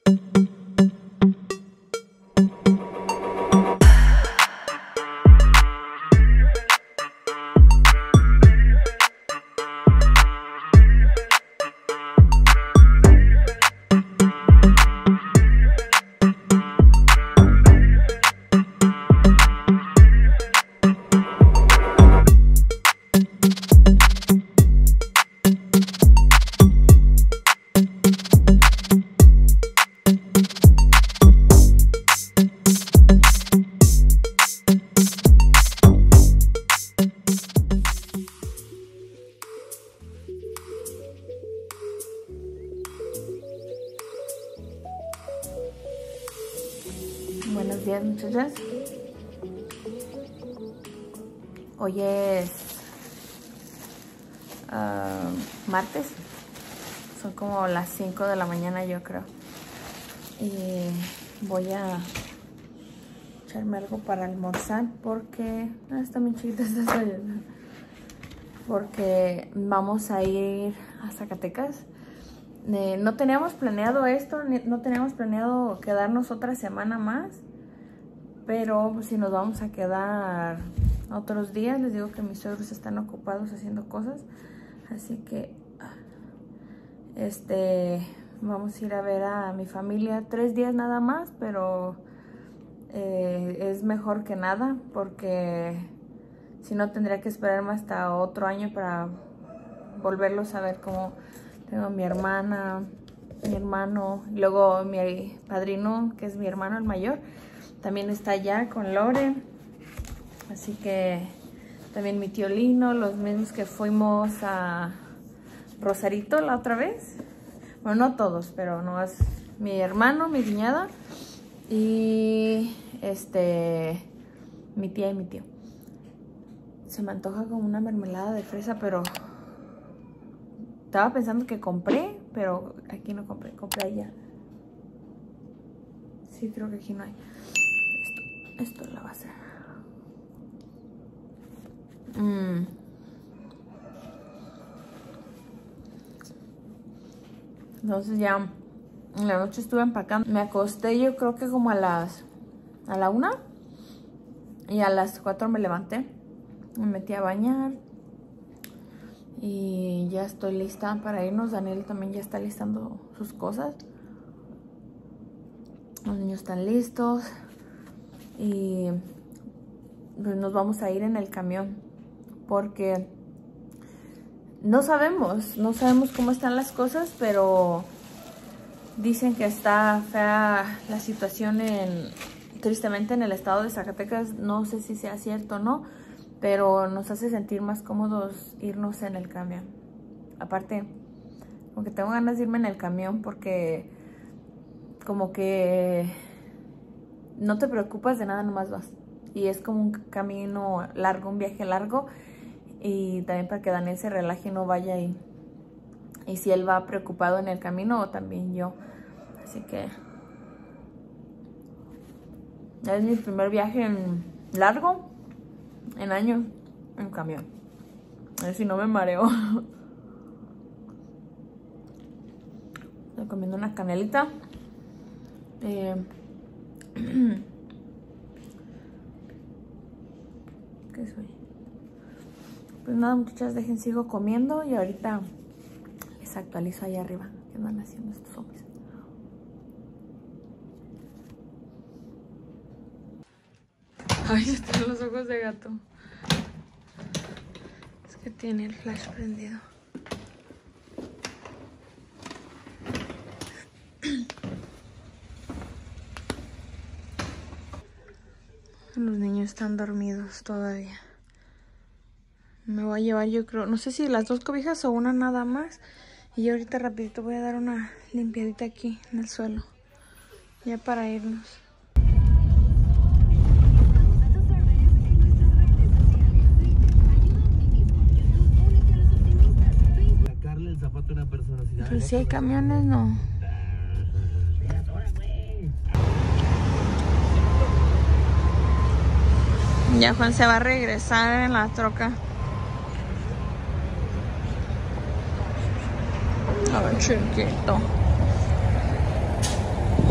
Buenos días, muchachas. Hoy es martes. Son como las 5 de la mañana, yo creo. Y voy a echarme algo para almorzar porque... está muy chiquita esta soya. Porque vamos a ir a Zacatecas. No teníamos planeado esto, no teníamos planeado quedarnos otra semana más, pero si nos vamos a quedar otros días, les digo que mis suegros están ocupados haciendo cosas, así que vamos a ir a ver a mi familia 3 días nada más, pero es mejor que nada, porque si no tendría que esperarme hasta otro año para volverlos a ver. Como tengo a mi hermana, mi hermano, luego mi padrino, que es mi hermano el mayor, también está allá con Lore. Así que también mi tío Lino, los mismos que fuimos a Rosarito la otra vez. Bueno, no todos, pero no es mi hermano, mi cuñada y mi tía y mi tío. Se me antoja como una mermelada de fresa, pero estaba pensando que compré, pero aquí no compré, compré allá. Sí, creo que aquí no hay. Esto la va a hacer. Entonces ya en la noche estuve empacando. Me acosté yo creo que como a la 1 y a las 4 me levanté. Me metí a bañar y ya estoy lista para irnos. Daniel también ya está listando sus cosas. Los niños están listos y pues nos vamos a ir en el camión porque no sabemos cómo están las cosas, pero dicen que está fea la situación tristemente en el estado de Zacatecas. No sé si sea cierto o no, pero nos hace sentir más cómodos irnos en el camión. Aparte, como que tengo ganas de irme en el camión porque como que no te preocupas de nada, nomás vas. Y es como un camino largo, un viaje largo. Y también para que Daniel se relaje y no vaya ahí. Y si él va preocupado en el camino, también yo. Así que es mi primer viaje largo en años en camión. A ver si no me mareo. Estoy comiendo una canelita. ¿Qué soy? Pues nada, muchachas, sigo comiendo y ahorita les actualizo ahí arriba qué andan haciendo estos hombres. Ay, están los ojos de gato. Es que tiene el flash prendido. Los niños están dormidos todavía. Me voy a llevar, yo creo, no sé si las 2 cobijas o una nada más. Y ahorita rapidito voy a dar una limpiadita aquí en el suelo. Ya para irnos. Sacarle el zapato a una persona. Pues si hay camiones, no. Ya Juan se va a regresar en la troca. A ver, chiquito.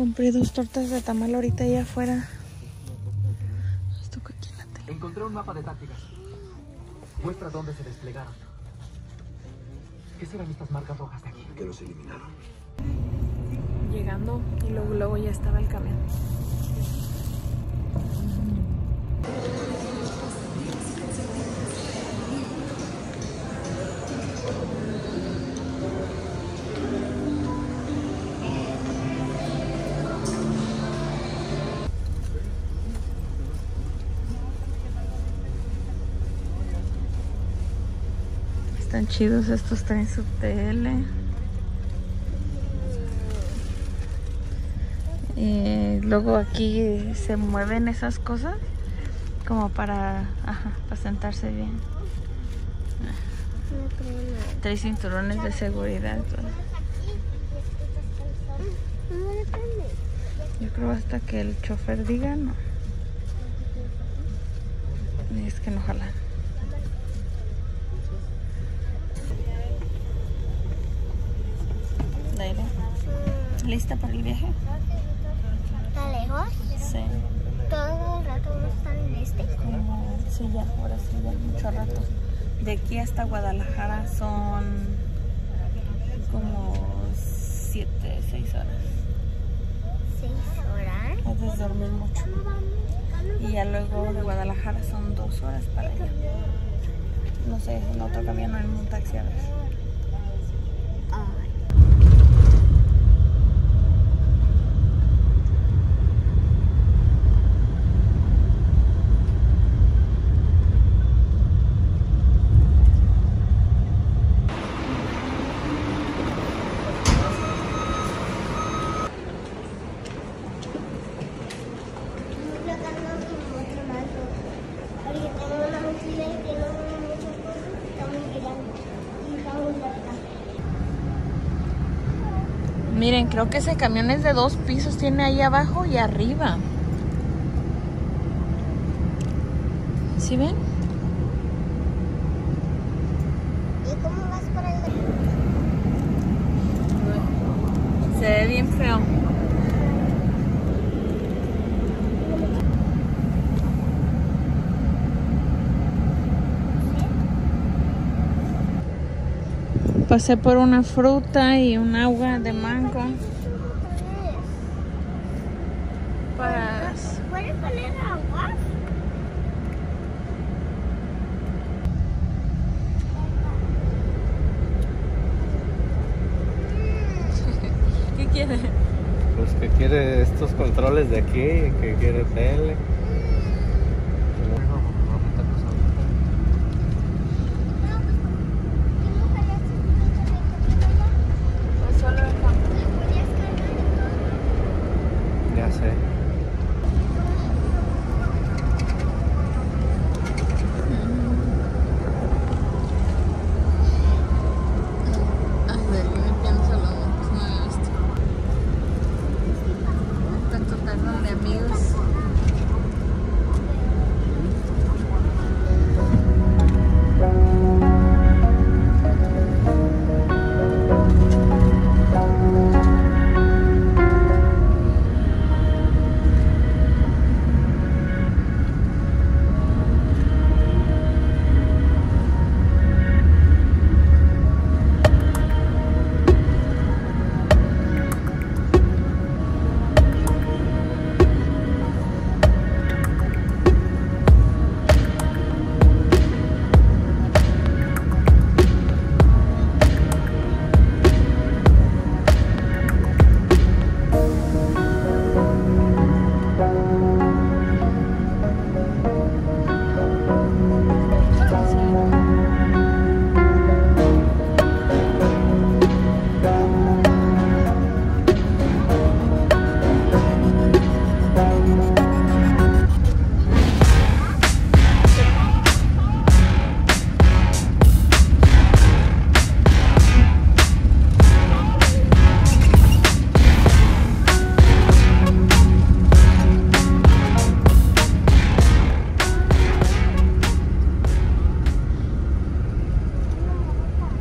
Compré 2 tortas de tamal ahorita allá afuera. Esto que aquí en la tele. Encontré un mapa de tácticas. Muestra dónde se desplegaron. ¿Qué serán estas marcas rojas de aquí? Que los eliminaron. Llegando y luego ya estaba el camión. Están chidos estos, traen su tele. Luego aquí se mueven esas cosas como para sentarse bien. Trae cinturones de seguridad. Yo creo hasta que el chofer diga no. Y es que no jalan. ¿Lista para el viaje? ¿Está lejos? Sí. ¿Todo el rato vamos a estar en este? Sí, ya, ahora sí, ya, mucho rato. De aquí hasta Guadalajara son como 7, 6 horas. 6 horas. Puedes dormir mucho. Y ya luego de Guadalajara son 2 horas para allá. No sé, en otro camión o en un taxi a ver. Miren, creo que ese camión es de 2 pisos, tiene ahí abajo y arriba. ¿Sí ven? ¿Y cómo vas para el...? Se ve bien feo. Pasé por una fruta y un agua de mango. Para... ¿Puedes poner agua? ¿Qué quiere? Pues que quiere estos controles de aquí, que quiere tele. Ya sé.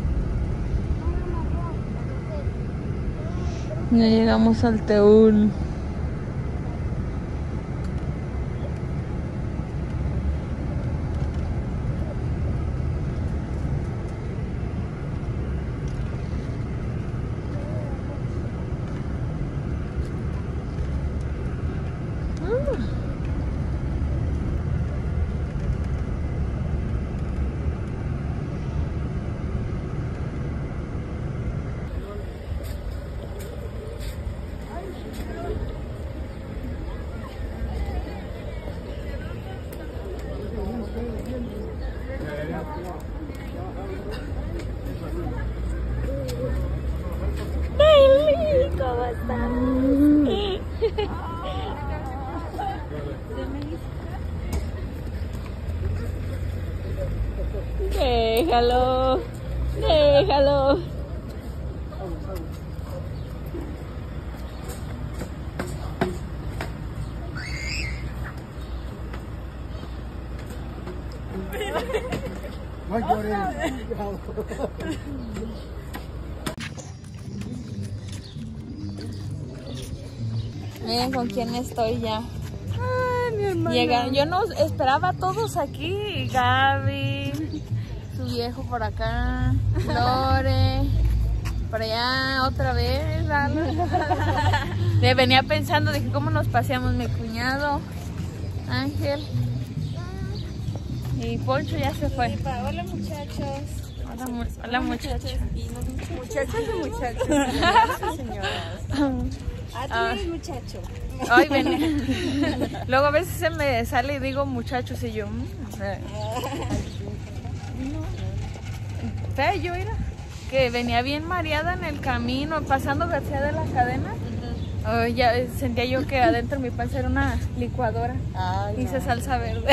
Ya llegamos al Teúl. Déjalo. Déjalo. Miren con quién estoy ya. Ay, mi hermana. Llegaron, yo no esperaba a todos aquí. Gaby, su viejo por acá, Lore, por allá otra vez. Le venía pensando, dije, ¿cómo nos paseamos? Mi cuñado, Ángel y Poncho ya se fue. Hola muchachos. Hola muchachos. Muchachos y muchachos. Señoras y señoras. Ah, tú eres muchacho. Ay, ven. Luego a veces se me sale y digo muchachos y yo. Fue yo, mira, que venía bien mareada en el camino, pasando García de la Cadena. Ya sentía yo que adentro de mi panza era una licuadora. Ay, Hice salsa verde.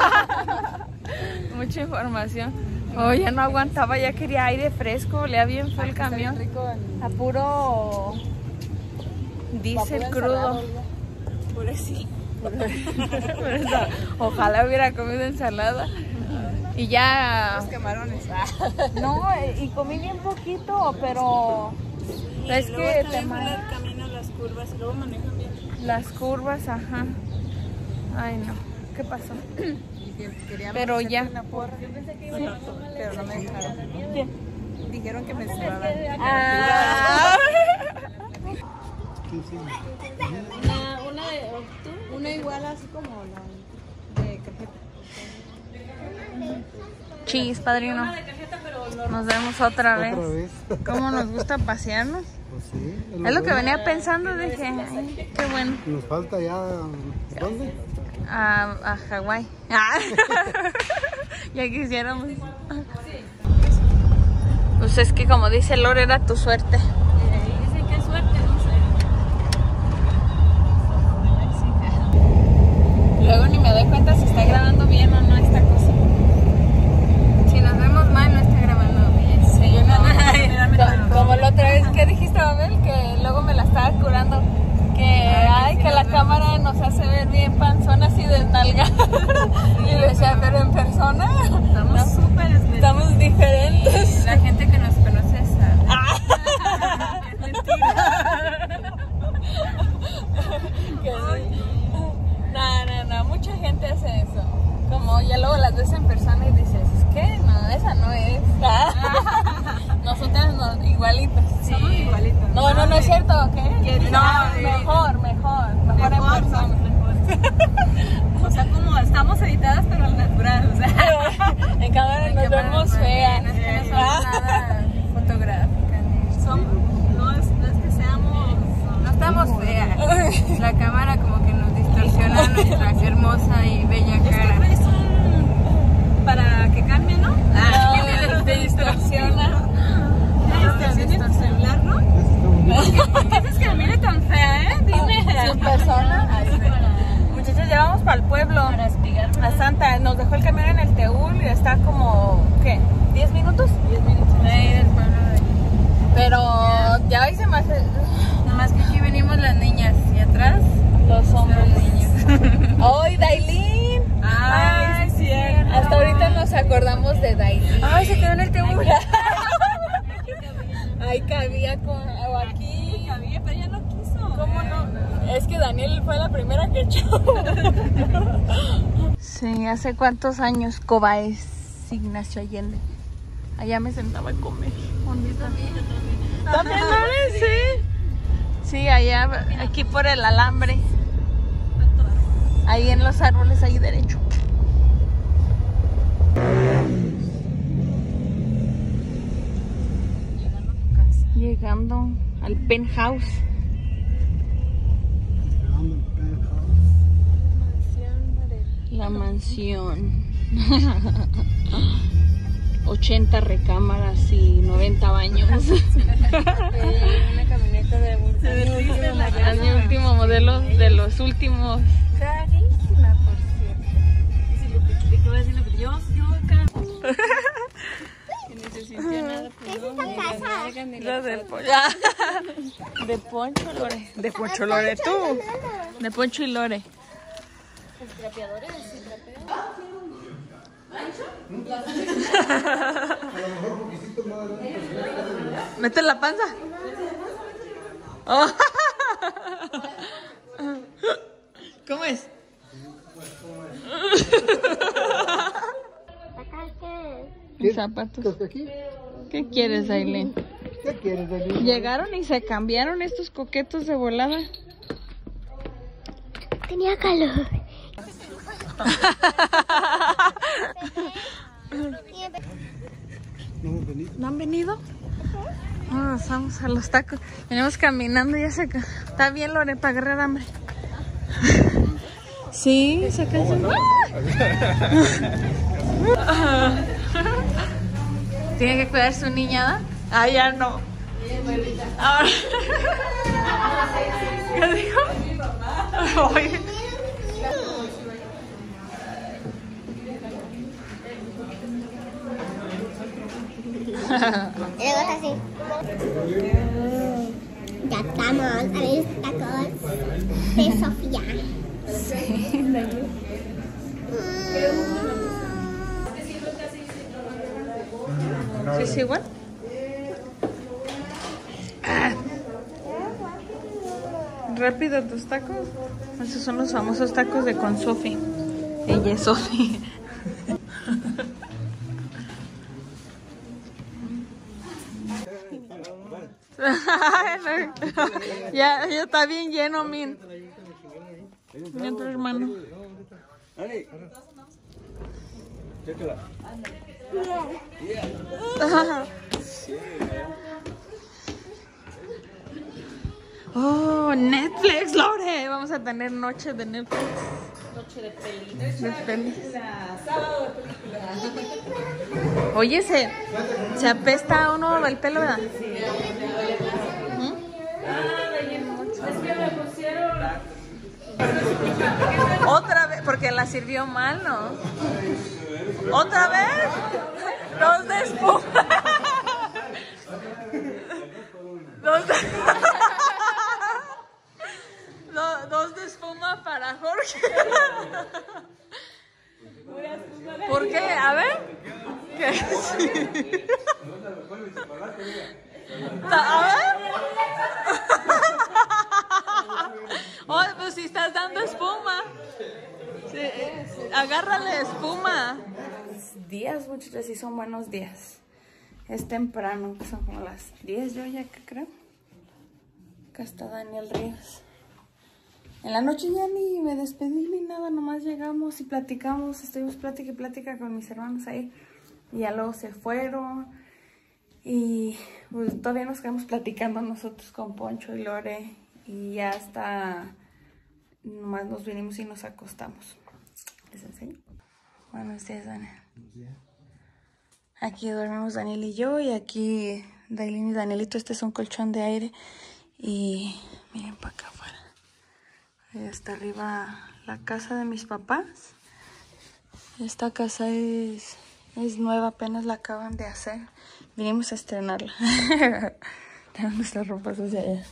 Mucha información. Oh, ya no aguantaba, ya quería aire fresco, olía bien fue el camión. A puro diésel crudo. Por así. Ojalá hubiera comido ensalada. Y ya... Los camarones. No, y comí bien poquito, pero... Es que te el camino, las curvas, y luego manejan bien. Las curvas, ajá. Ay, no. ¿Qué pasó? Pero ya. Yo pensé que iba a pero no me dejaron. ¿Qué? Dijeron que me cerraban. Ah. Una igual así como la de cajeta. Chis, padrino. Nos vemos otra vez. ¿Cómo nos gusta pasearnos? Pues sí. Es lo que venía pensando, dije, ay, qué bueno. Nos falta ya... ¿Dónde? A Hawái. Ya quisiéramos. Pues es que como dice Lore, era tu suerte. Dice qué suerte, no sé. Luego ni me doy cuenta si está grabando bien o no esta cosa. Si nos vemos mal, no está grabando bien. Sí, no. Como la otra vez que dijiste, Babel, que luego me la estaba curando. Que la cámara nos hace ver bien panzonas y desnalgadas. Y le decía, pero en persona Estamos súper estamos diferentes. La gente que nos conoce sabe. Es mentira. No, mucha gente hace eso. Como ya luego las ves en persona y dices, ¿qué? No, esa no es. Nosotras no, igualitas. Somos igualitos. No es cierto, ¿qué? Mejor en persona. O sea, como estamos editadas, pero al natural. O sea, En cámara nos vemos feas. No es que no somos nada fotográficas. No es que seamos. No estamos feas. La cámara como que nos distorsiona nuestra hermosa y bella cara. Es para que cambie, ¿no? Te distorsiona. ¿Celular, no? ¿Por qué dices que me mire tan fea, Dime. Sin persona. Muchachos, llevamos para el pueblo. A Santa. Nos dejó el camión en el Teúl y está como, ¿qué? ¿10 minutos? 10 minutos. Ahí del pueblo de aquí. Pero ya hoy se me hace... Nomás que aquí venimos las niñas y atrás Los hombres. los niños. ¡Ay, Dailin! Ay, sí, cierto. Hasta ahorita nos acordamos de Dailin. Ay, se quedó en el Teúl. Ahí cabía o aquí. Cabía, pero ella no quiso. ¿Cómo no? Es que Daniel fue la primera que echó. Sí, ¿hace cuántos años? Cobaes, Ignacio Allende. Allá me sentaba a comer. ¿También eres? Sí. Sí, allá, aquí por el alambre. Ahí en los árboles, ahí derecho. Llegando al penthouse. La mansión. 80 recámaras y 90 baños. Una camioneta de Es mi último modelo de los últimos. Carísima, por cierto. ¿De qué voy a decir? Yo acá. Que ni se sintió nada. ¿Qué es esta casa? De Poncho Lore. De Poncho Lore, tú. De Poncho y Lore. Mete la panza. Oh. ¿Cómo es? Mis zapatos. ¿Qué quieres, Aileen? ¿Qué quieres, Aileen? Llegaron y se cambiaron estos coquetos de volada. Tenía calor. ¿No han venido? No, vamos a los tacos. Venimos caminando y ya se... Está bien, Lore, para agarrar hambre. Sí, se cansa. ¿Tiene que cuidar su niñada? Ah, ya no. Ahora... ¿Qué dijo? Oye. Y luego está así. Ya estamos a mis tacos de Sofía. ¿Sí es igual? Ah. Rápido tus tacos. Esos son los famosos tacos de con Sofi. Ella es Sofi. Ya está bien lleno, Min. Mi otro hermano. Oh, Netflix, Lore. Vamos a tener noche de Netflix. Noche de pelis. De pelis. Sábado de película. Oye, se apesta uno el pelo, ¿verdad? Otra vez, porque la sirvió mal, ¿no? ¿Otra vez? Dos de espuma. Dos de espuma para Jorge. ¿Por qué? A ver. ¿Qué? A ver. Oh, pues si estás dando espuma. Sí, agárrale espuma. Días, muchachos, sí son buenos días. Es temprano, son como las 10 yo ya que creo. Acá está Daniel Ríos. En la noche ya ni me despedí ni nada, nomás llegamos y platicamos, estuvimos plática y plática con mis hermanos ahí. Y ya luego se fueron. Y pues todavía nos quedamos platicando nosotros con Poncho y Lore. Y ya hasta nomás nos vinimos y nos acostamos. ¿Les enseño? Buenos días, Daniel. Buenos días. Aquí dormimos Daniel y yo. Y aquí Dailin y Danielito. Este es un colchón de aire. Y miren para acá afuera. Ahí está arriba la casa de mis papás. Esta casa es nueva, apenas la acaban de hacer. Vinimos a estrenarla. Tenemos nuestras ropas hacia allá.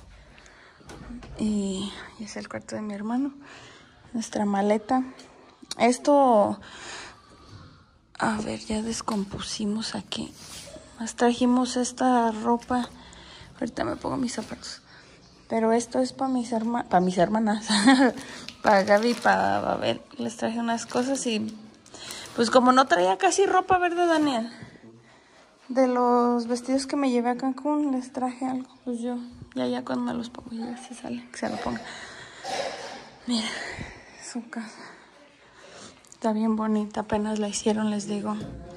Y es el cuarto de mi hermano. Nuestra maleta. Esto... A ver, ya descompusimos aquí. Nos trajimos esta ropa. Ahorita me pongo mis zapatos. Pero esto es para mis hermanas. Para Gaby y para Babel. Les traje unas cosas y... Pues como no traía casi ropa, ¿verdad, Daniel? De los vestidos que me llevé a Cancún, les traje algo. Pues yo, ya cuando me los pongo, ya se sale, que se lo ponga. Mira, su casa. Está bien bonita, apenas la hicieron, les digo.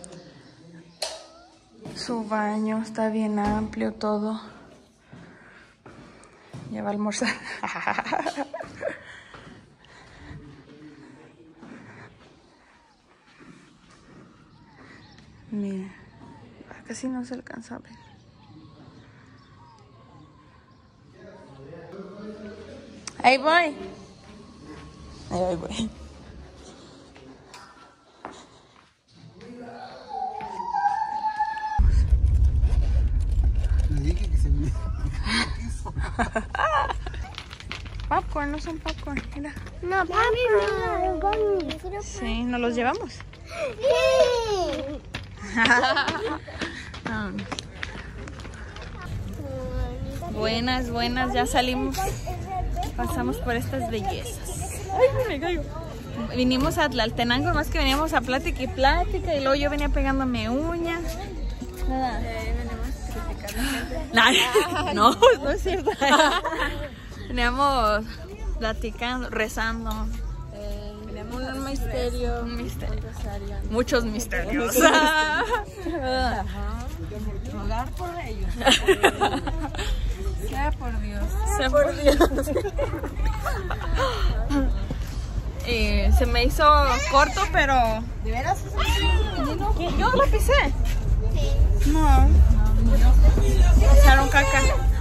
Su baño está bien amplio, todo. Ya va a almorzar. Mira, casi no se alcanza a ver. Ahí voy. Ahí voy. Le dije que se me hizo. Popcorn, no son popcorn, mira. No, papi, Sí, ¿nos los llevamos? Sí. Buenas, buenas, ya salimos. Pasamos por estas bellezas. Ay, me caigo. Vinimos a Tlaltenango, más que veníamos a plática y plática, y luego yo venía pegándome uñas. Nada. No, no es cierto. Veníamos platicando, rezando. Un misterio. Un misterio. Muchos misterios. Rogar por ellos. Sea por Dios. Sea por Dios. Se me hizo corto, pero... ¿De veras? ¿Yo lo pisé? No. Pasaron caca.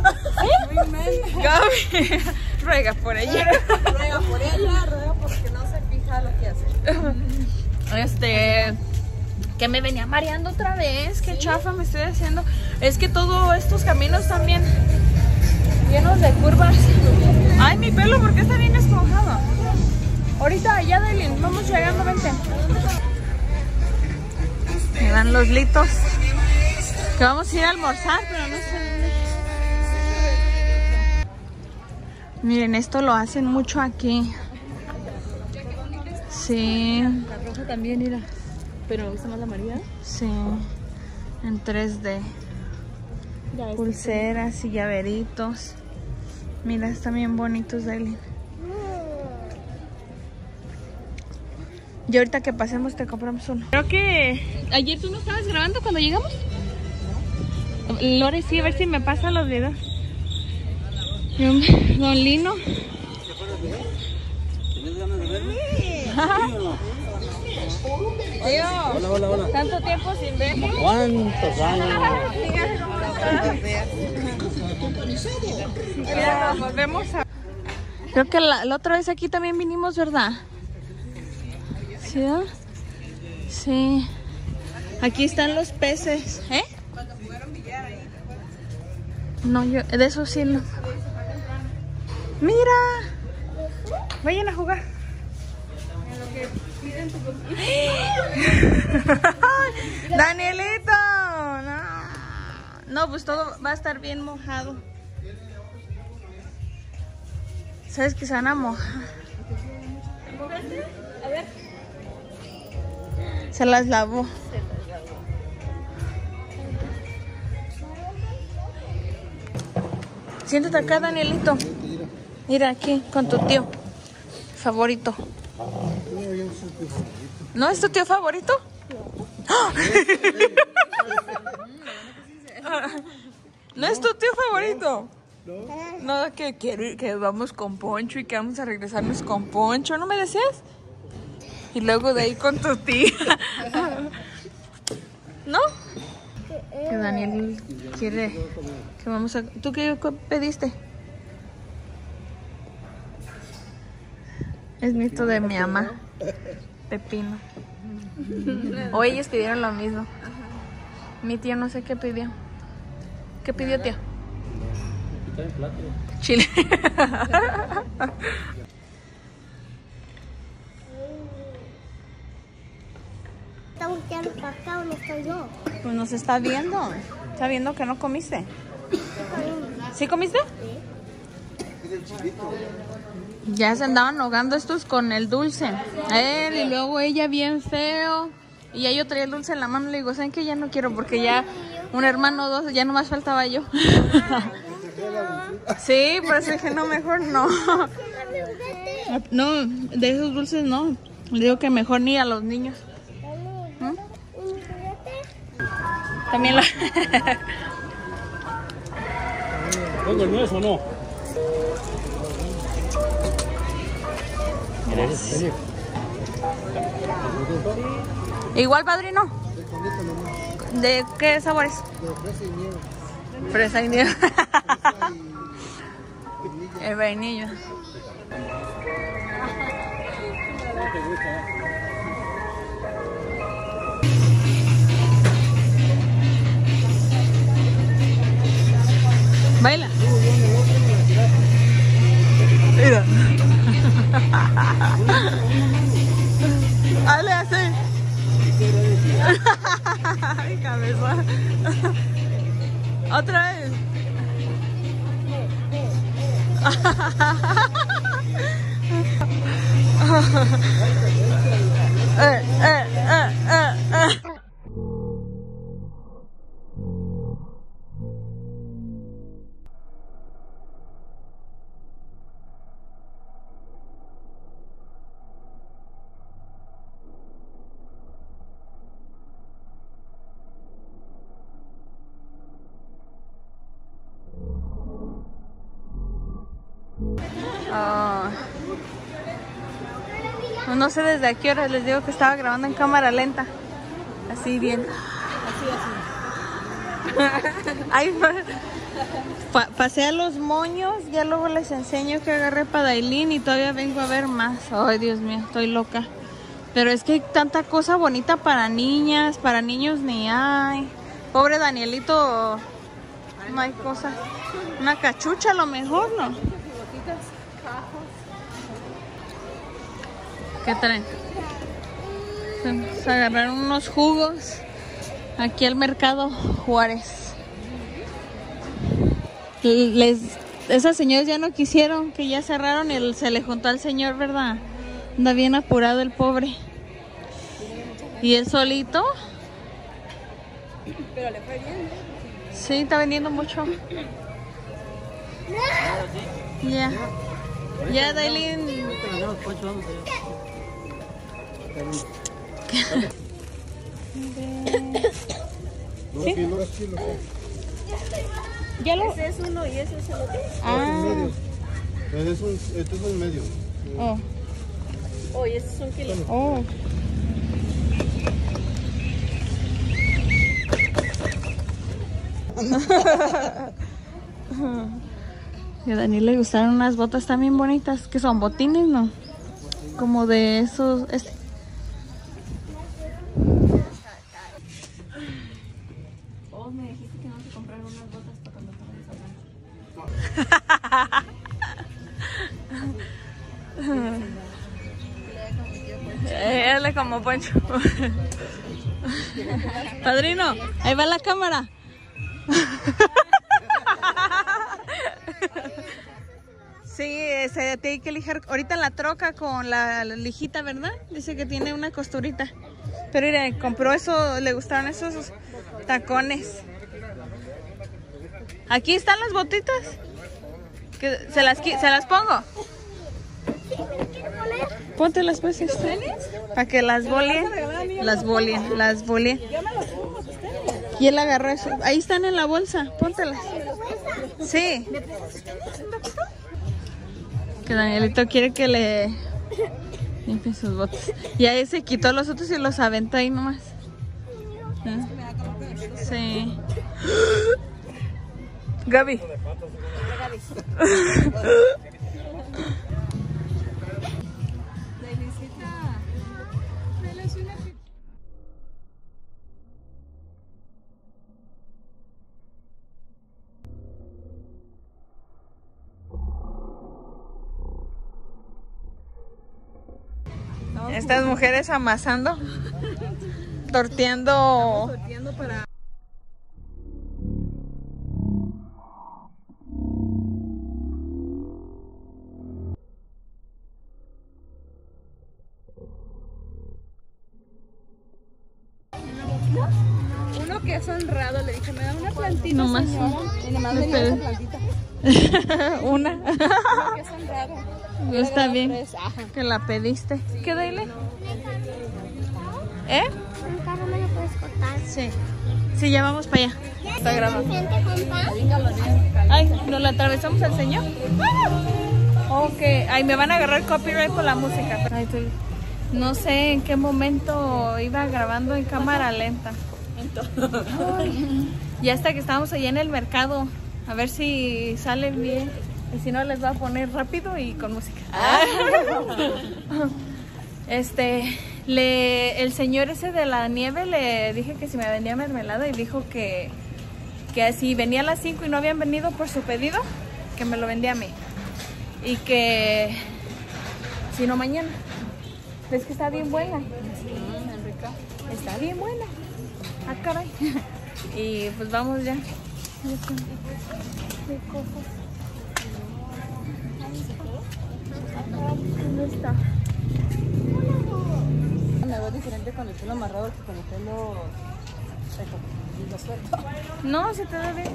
Gaby, ruega por ella. Ruega por ella, ruega porque no se fija lo que hace. Que me venía mareando otra vez. Qué chafa me estoy haciendo. Es que todos estos caminos están bien llenos de curvas. Ay, mi pelo, ¿por qué está bien esponjado? Ahorita, ya, Dailin, vamos llegando, vente. Me dan los litos. Que vamos a ir a almorzar, pero no sé dónde. Miren, esto lo hacen mucho aquí. Sí. La roja también, mira. Pero me gusta más la amarilla. Sí. En 3D. Pulseras y llaveritos. Mira, están bien bonitos, Dailin. Y ahorita que pasemos te compramos uno. Creo que ayer tú no estabas grabando cuando llegamos. Lore, sí, a ver si me pasan los videos. Don Lino. ¿Tienes ganas de verme? Tío, Hola. tanto tiempo sin verme. ¿Cuántos años? Mira, nos volvemos a... Creo que la otra vez aquí también vinimos, ¿verdad? ¿Sí? Sí. Aquí están los peces. ¿Eh? No, yo de eso sí no. Mira. Vayan a jugar. Danielito. No, pues todo va a estar bien mojado. ¿Sabes que se van a mojar? A ver. Se las lavó. Siéntate acá, Danielito. Mira aquí, con tu tío favorito. ¿No es tu tío favorito? ¿No es tu tío favorito? No, que vamos con Poncho y que vamos a regresarnos con Poncho, ¿no me decías? Y luego de ahí con tu tía. ¿No? Que Daniel quiere que vamos a... ¿Tú qué pediste? Es nieto de mi mamá, Pepino. O ellos pidieron lo mismo. Mi tío no sé qué pidió. ¿Qué pidió, tío? Chile. Está volteando para acá donde estoy yo. Pues nos está viendo. Está viendo que no comiste. ¿Sí comiste? Ya se andaban ahogando estos con el dulce. Él y luego ella bien feo. Y ya yo traía el dulce en la mano. Le digo, ¿saben qué? Ya no quiero porque ya un hermano, dos, ya nomás faltaba yo. Sí, por eso dije, no, mejor no. No, de esos dulces no. Le digo que mejor ni a los niños. También la... ¿Tengo el nuez o no? Gracias. Igual, padrino. ¿De qué sabores? De fresa y nieve. Fresa y nieve. El vainilla. Baila. Mira. Hazle así. Ay, cabeza. Otra vez. No sé desde a qué hora, les digo que estaba grabando en cámara lenta. Así bien. Así. Pasé a los moños, ya luego les enseño que agarré para Dailin y todavía vengo a ver más. Ay, Dios mío, estoy loca. Pero es que hay tanta cosa bonita para niñas, para niños ni hay. Pobre Danielito, no hay cosas. Una cachucha a lo mejor, ¿no? ¿Qué traen? Vamos a agarrar unos jugos aquí al mercado Juárez. Esas señoras ya no quisieron, que ya cerraron y se le juntó al señor, ¿verdad? Anda bien apurado el pobre. ¿Y él solito? Pero le fue bien. Sí, está vendiendo mucho. Ya. Ya, Dailin. ¿Sí? Ya lo... Ese es uno y ese es el otro. Ah. Este es un medio. Oh. Oh, y ese es un kilo. Oh. Y a Daniel le gustaron unas botas también bonitas, que son botines, ¿no? Como de esos... Vos me dijiste que no se compraron unas botas para cuando Hazle como Poncho. Padrino, ahí va la cámara. Sí, se tiene que lijar ahorita en la troca con la lijita, ¿verdad? Dice que tiene una costurita. Pero mire, compró eso, le gustaron esos tacones. Aquí están las botitas. Que se las pongo. Póntelas pues, para que las bolien. Las bolien. Y él agarró eso. Ahí están en la bolsa, póntelas. Sí. Que Danielito quiere que le limpien sus botas. Y ahí se quitó los otros y los aventó ahí nomás. ¿Eh? Sí. Gaby. Estas mujeres amasando, torteando para... Uno que es honrado, le dije, me da una plantita, No más. señora. Y nomás me dio esa plantita. Una. Uno que es honrado. No está bien que la pediste. ¿Qué dale? ¿Eh? Un carro me lo puedes cortar. Sí. Sí, ya vamos para allá. Está grabando. Frente, compa. Ay, ¿nos la atravesamos al señor? Ok. Ay, me van a agarrar copyright por la música. Ay, no sé en qué momento iba grabando en cámara lenta. Y hasta que estábamos allá en el mercado. A ver si sale bien. Y si no, les voy a poner rápido y con música. El señor ese de la nieve le dije que si me vendía mermelada y dijo que si venía a las 5 y no habían venido por su pedido, que me lo vendía a mí. Y que si no, mañana. ¿Ves que está bien buena? Está bien buena. Ah, caray. Y pues vamos ya. ¿Qué cosas? ¿Dónde está? Me veo diferente con el pelo amarrado que con el pelo seco. Lo suelto. No, se te ve bien.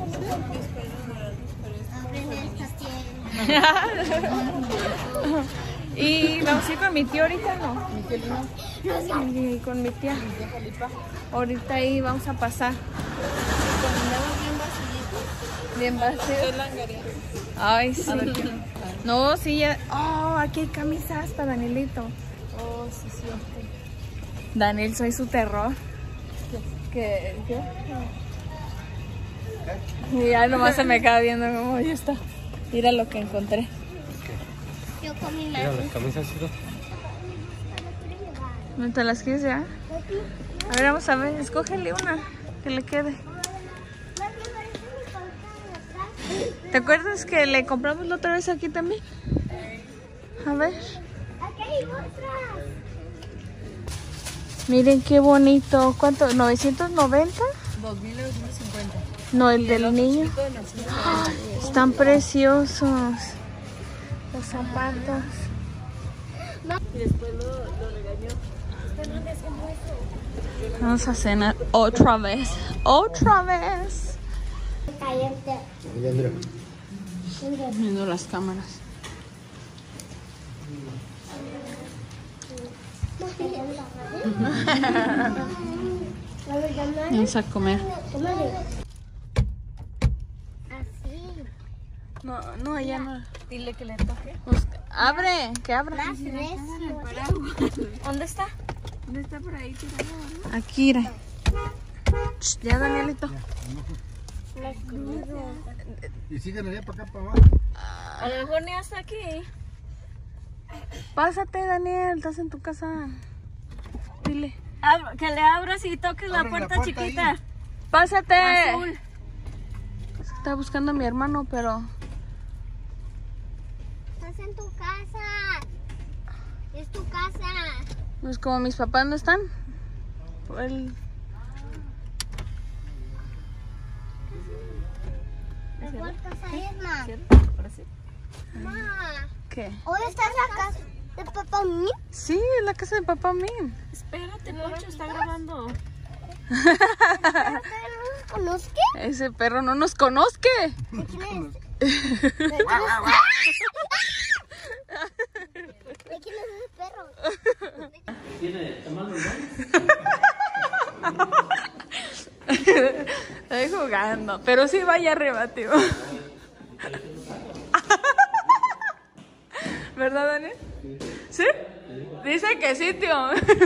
Y vamos a ir con mi tío ahorita, ¿no? Mi tío Lino. Y con mi tía. Mi tía Felipa. Ahorita ahí vamos a pasar. Bien vacío. Ay, sí. No, sí, ya. Oh, aquí hay camisas para Danielito. Oh, sí, sí. Daniel, soy su terror. ¿Qué? Y ya nomás se me queda viendo como ya está. Mira lo que encontré. Yo comí Mira las camisas, Ciro. ¿No te las quieres ya? A ver, vamos a ver. Escógele una que le quede. ¿Te acuerdas que le compramos la otra vez aquí también? A ver. Aquí hay otras. Miren qué bonito. ¿Cuánto? ¿990? 2.950. No, el del niño. Están preciosos. Los zapatos. Y después lo regañó. Vamos a cenar otra vez. ¡Otra vez! Cállate. Viendo las cámaras. Vamos a comer. Así. No, ya no. Dile que le toque. Abre, que abra. Más recio. ¿Dónde está? ¿Dónde está por ahí tirado? Aquí, irá. Ya, Danielito. Y siguen allá para acá, para abajo. A lo mejor ni hasta aquí. Pásate, Daniel, estás en tu casa. Dile. Que le abras y toques la Abre la puerta puerta chiquita. ahí. Pásate. Azul. Está buscando a mi hermano, pero... Estás en tu casa. Es tu casa. Pues como mis papás no están. Él... ¿De cuál casa es, ma? Ahora sí. Ma, ¿Qué? ¿hoy estás en la casa de papá mío? Sí, es la casa de papá mío. Espérate, Poncho, está grabando. ¿Pero no nos conozca? Ese perro no nos conozca. ¿De quién es? ¿De quién es ese perro? Estoy jugando, pero sí vaya arriba, tío. ¿Verdad, Daniel? ¿Sí? Dice que sí, tío.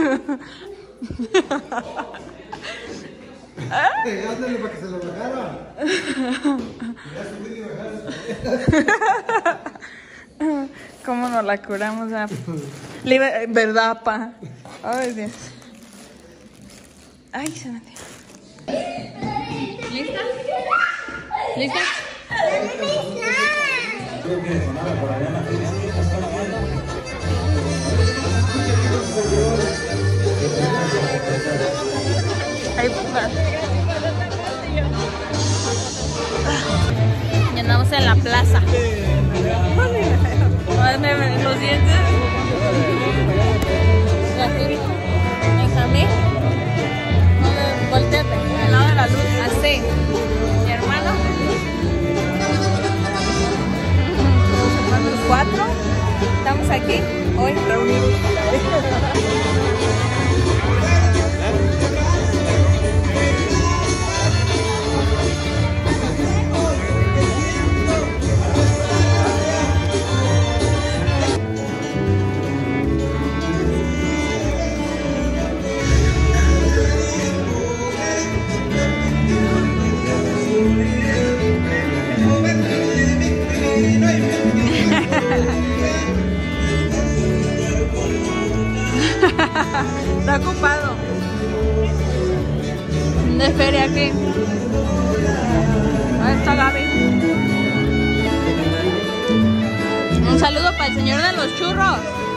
Ándale para que se lo bajara. ¿Cómo nos la curamos? ¿Verdad, pa? Ay, Dios. Ay, se metió. ¿Lista? ¿Lista? Ahí, puta. Ya andamos en la plaza. Ay, me ven los dientes. Benjamín. No, volteate. Al lado de la luz. Así. Mi hermano. Los 4. Estamos aquí hoy reunidos. No hay Está ocupado. De feria aquí. Ahí está Gaby. Un saludo para el señor de los churros.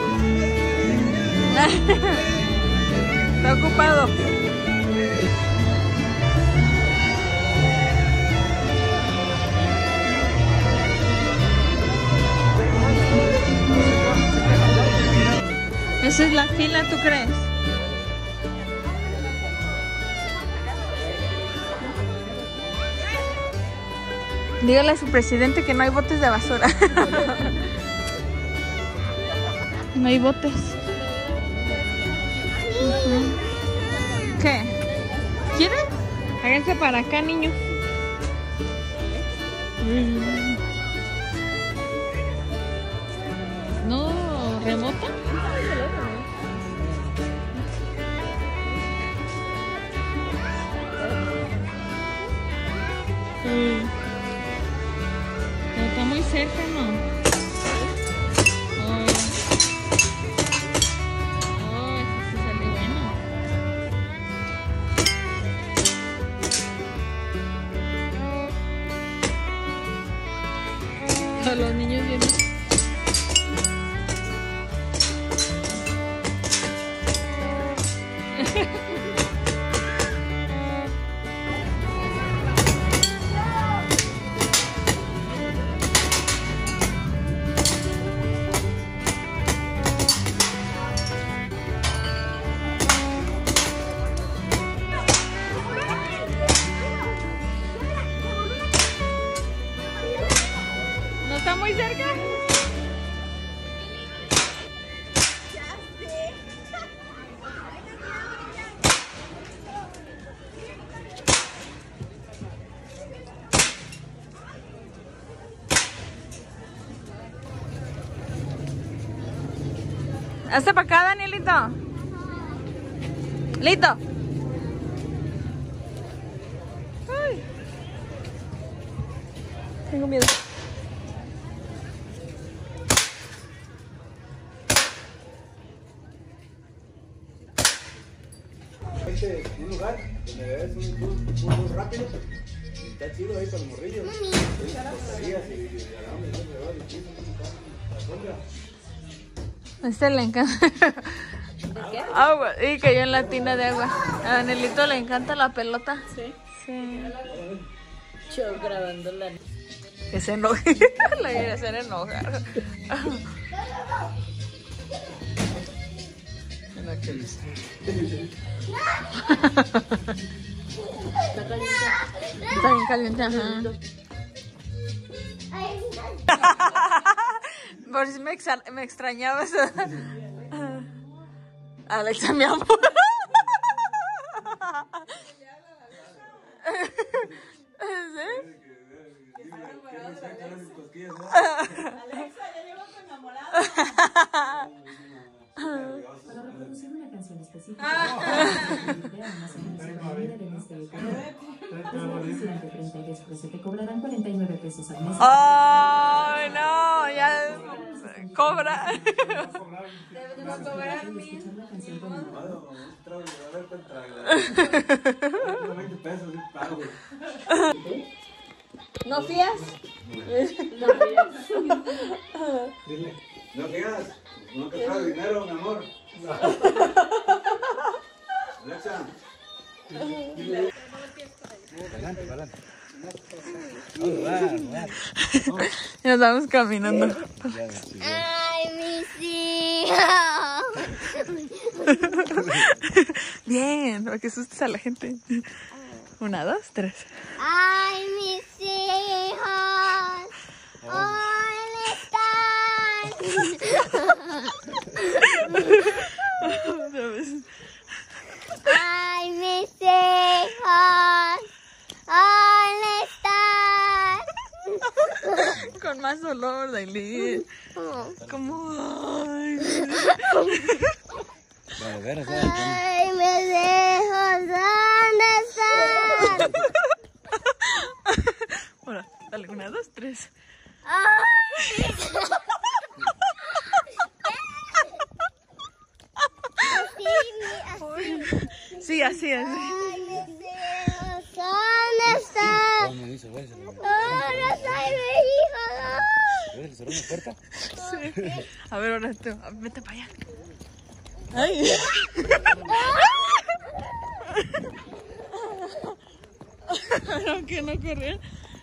Está ocupado. Esa es la fila, ¿tú crees? Dígale a su presidente que no hay botes de basura. No hay botes. ¿Qué? ¿Quieren? Háganse para acá, niños. ¿No rebota? Pero está muy cerca, ¿no? Oh, ese sí salió bueno. A los niños viendo. ¿No está muy cerca? Hazte para acá, Danielito. Lito. Ay. Tengo miedo. Un lugar donde es un bus rápido. Y está chido ahí para los morrillos. A este le encanta. Agua. Y cayó en la tina de agua. A Danielito le encanta la pelota. Sí. Sí. Yo grabando la... Que se enoje. La quiere hacer enojar. Está bien caliente, ajá. Por si me extrañabas. Alexa, mi amor. Alexa, ya llevo tu enamorado. Para reproducir una canción específica, se te cobrarán 49 pesos al mes. ¡Ay, no! Ya cobra. Debemos cobrar mil. ¿No fías? No fías, no te trae dinero, mi amor. Alexa. Adelante, adelante. Ya estamos caminando. Ay, mis hijos. Bien, para que asustes a la gente. 1, 2, 3. Ay, mis hijos. ¿Dónde están? Ay, mis hijos. ¿Dónde están? Con más dolor, Dailin. Como... Ay. Ay, mis hijos. ¿Dónde están? Bueno, dale, 1, 2, 3. Ay, mis hijos. Sí, Sí, así es. Ay, mis hijos, ¿dónde están? Me dice, güey, se lo ¿Dónde está mi hijo? ¿le cerró la puerta? Sí. A ver, ahora tú, vete para allá. Ay. No, que no correr.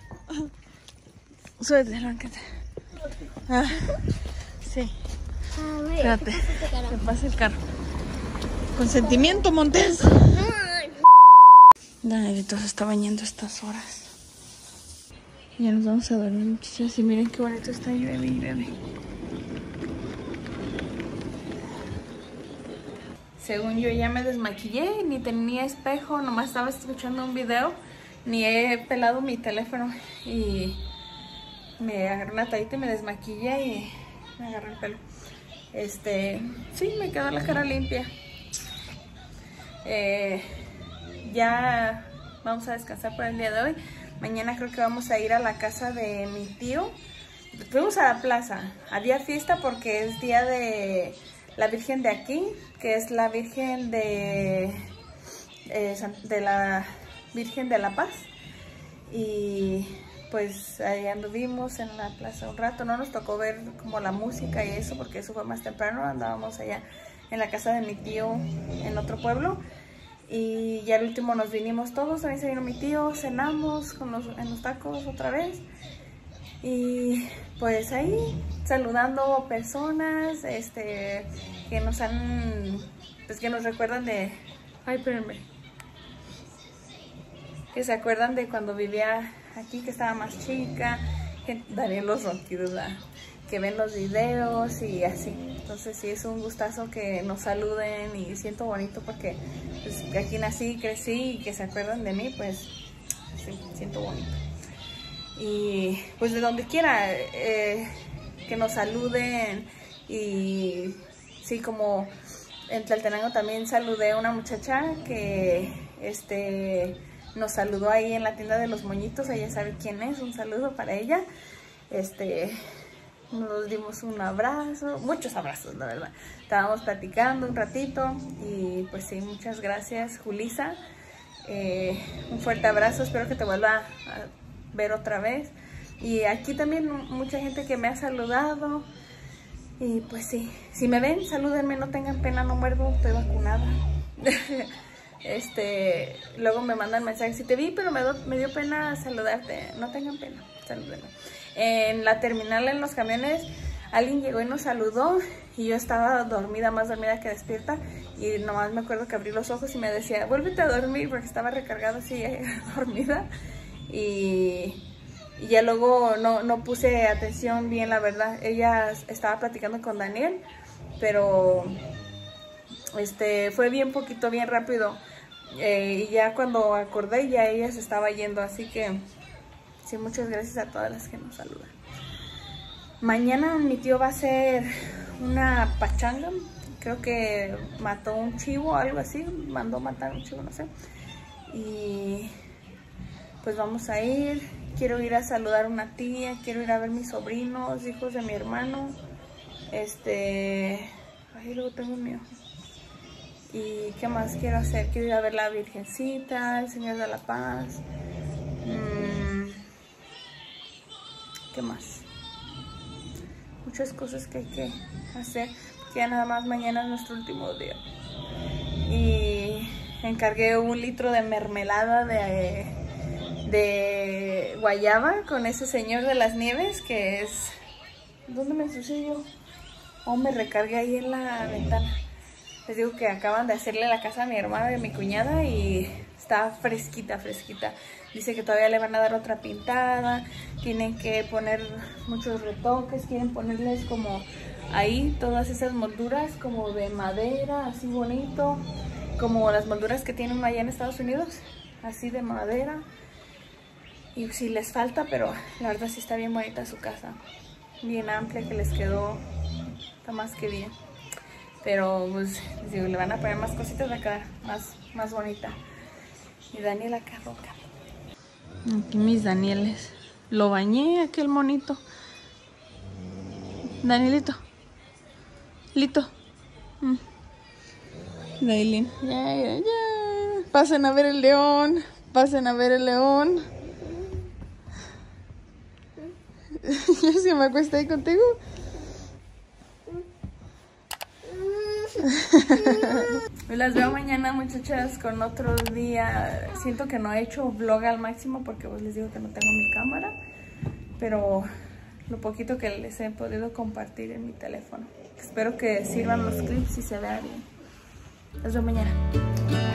Súbete, lánquete. Ah, sí. Espérate, que pase el carro. Consentimiento, Montes. Danielito se está bañando a estas horas. Ya nos vamos a dormir, muchachos. Y miren qué bonito está, llueve y llueve. Según yo ya me desmaquillé, ni tenía espejo, nomás estaba escuchando un video, ni he pelado mi teléfono y me agarré una toallita y me desmaquillé y me agarré el pelo. Sí, me quedó la cara limpia. Ya vamos a descansar por el día de hoy. Mañana creo que vamos a ir a la casa de mi tío. Fuimos a la plaza, había fiesta porque es día de la Virgen de aquí, que es la Virgen de la Virgen de la Paz. Y pues ahí anduvimos en la plaza un rato. No nos tocó ver como la música y eso porque eso fue más temprano. Andábamos allá en la casa de mi tío en otro pueblo. Y ya al último nos vinimos todos, también se vino mi tío, cenamos en los tacos otra vez. Y pues ahí saludando personas que nos han, pues que nos recuerdan de, ay, espérenme, que se acuerdan de cuando vivía aquí, que estaba más chica, que Daniel los ronquidos, que ven los videos y así. Entonces sí es un gustazo que nos saluden y siento bonito porque pues, aquí nací, crecí y que se acuerdan de mí, pues sí, siento bonito. Y pues de donde quiera que nos saluden. Y sí, como en Tlaltenango también saludé a una muchacha que nos saludó ahí en la tienda de los moñitos. Ella sabe quién es, un saludo para ella. Nos dimos un abrazo, muchos abrazos, la verdad. Estábamos platicando un ratito y pues sí, muchas gracias, Julisa. Un fuerte abrazo, espero que te vuelva a ver otra vez. Y aquí también mucha gente que me ha saludado. Y pues sí, si me ven, salúdenme, no tengan pena, no muerdo, estoy vacunada. Luego me mandan mensajes, si te vi, pero me dio pena saludarte. No tengan pena, salúdenme. En la terminal, en los camiones, alguien llegó y nos saludó y yo estaba dormida, más dormida que despierta, y nomás me acuerdo que abrí los ojos y me decía, vuélvete a dormir, porque estaba recargada así, dormida. Y ya luego no puse atención bien, la verdad. Ella estaba platicando con Daniel, pero fue bien poquito, bien rápido. Y ya cuando acordé, ya ella se estaba yendo, así que sí, muchas gracias a todas las que nos saludan. Mañana mi tío va a hacer una pachanga. Creo que mató un chivo o algo así. Mandó matar un chivo, no sé. Y pues vamos a ir. Quiero ir a saludar a una tía. Quiero ir a ver mis sobrinos, hijos de mi hermano. Ahí luego tengo un mío. ¿Y qué más quiero hacer? Quiero ir a ver la Virgencita, el Señor de la Paz. ¿Qué más? Muchas cosas que hay que hacer, porque ya nada más mañana es nuestro último día. Y encargué 1 litro de mermelada de guayaba con ese señor de las nieves, que es... ¿Dónde me ensucié yo? Me recargué ahí en la ventana. Les digo que acaban de hacerle la casa a mi hermana y a mi cuñada y está fresquita, fresquita. Dice que todavía le van a dar otra pintada, tienen que poner muchos retoques, quieren ponerles como ahí todas esas molduras como de madera, así bonito, como las molduras que tienen allá en Estados Unidos, así de madera. Y sí les falta, pero la verdad sí está bien bonita su casa, bien amplia, que les quedó, está más que bien. Pero pues les digo, le van a poner más cositas, va a quedar más bonita. Y Daniel acá roca. Aquí mis Danieles. Lo bañé, aquel monito. Danielito. Lito. Dailin. Ya. Pasen a ver el león. Pasen a ver el león. ¿Ya se me acuesta ahí contigo? Las veo mañana, muchachas, con otro día. Siento que no he hecho vlog al máximo porque pues les digo que no tengo mi cámara, pero lo poquito que les he podido compartir en mi teléfono. Espero que sirvan los clips y se vea bien. Las veo mañana.